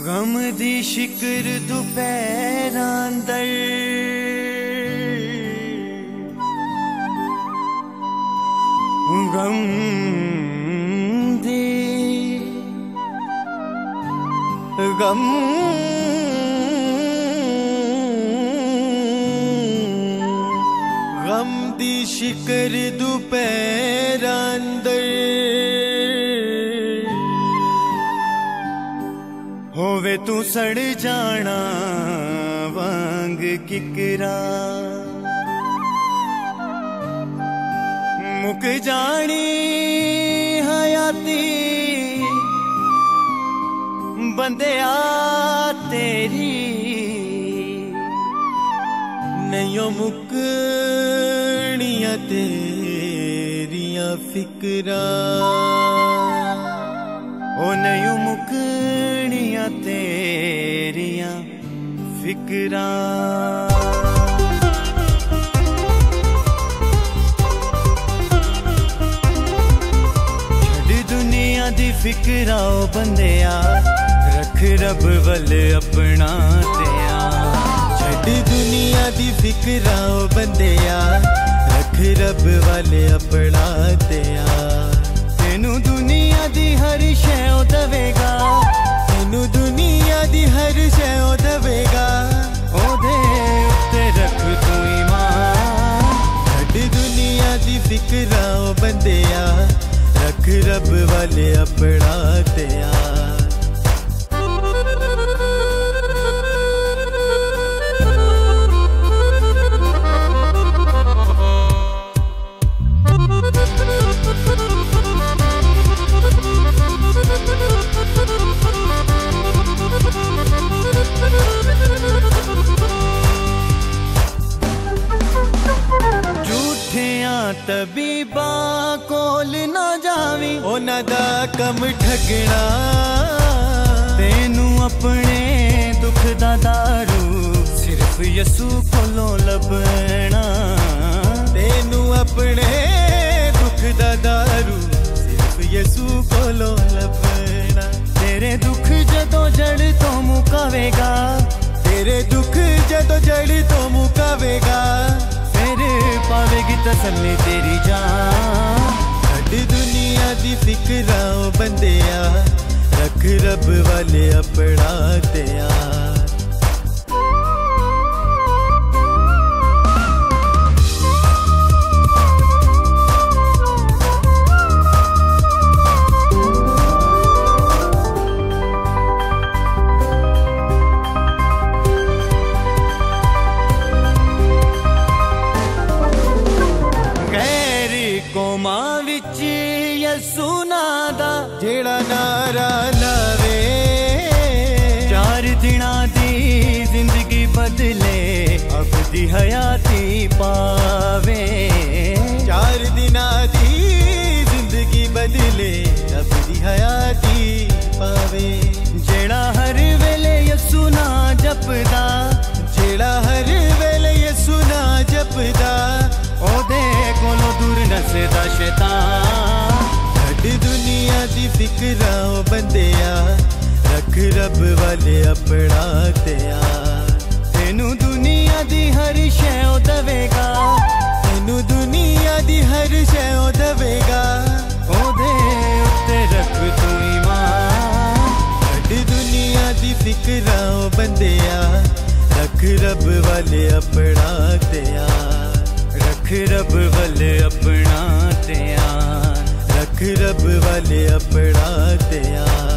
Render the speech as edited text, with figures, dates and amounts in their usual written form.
गम दी शिकर दुपहरां अंदर गम दी गम गम दी शिकर दुपहरां अंदर होवे तू सड़ जाना वांग किकरा मुक जानी हयाती बंदिया तेरी नहीं मुकनिया तेरिया फिकरा ओ नहीं मुकनिया तेरिया फिकरा छड़ दुनिया दी फिकरा ओ बंदिया रख रब वल अपना तेया छड़ दुनिया दी फिकरा ओ बंदिया रख रब वल अपना तेया तेनू दुनिया दी हर शै दवेगा तेनू दुनिया दी हर शै दवेगा ओदे उत्ते रख तू ईमान छड़ दुनिया दी फिकरा ओ बंदिया रख रब वाले अपना तेया तबीबा कोल ना जावी ओना दा कम ठगना तेनू अपने दुख दा दारू सिर्फ यसू कोलों लभना तेनू अपने दुख दा दारू सिर्फ यसू कोलों लभना तेरे दुख जदों जड़ तो मुकावेगा तेरे दुख जदों जड़ तो मुकावेगा पावेगी तसल्ली तेरी जान छड़ दुनिया दी फिकरा ओ बंदिया रख रब वाले अपना तेया कोमां विच यसू नादा जेड़ा नारा लावे 4 दिना दी जिंदगी बदले अब दी हयाती पावे 4 दिना दी जिंदगी बदले अब दी हयाती पावे जेड़ा हर वेले यसू ना जपदा जेड़ा हर वेले यसू ना जपदा ओदे कोलों दूर नसदा शैतान छड़ दुनिया दी फिकरा ओ बंदिया रख रब वाले अपना तेया तेनू दुनिया दी हर शै दवेगा तेनू दुनिया दी हर शै दवेगा ओदे उत्ते रख तू ईमान छड़ दुनिया दी फिकरा ओ बंदिया रख रब वाले अपना तेया रख रब वाले अपना ध्यान रख रब वाले अपना ध्यान।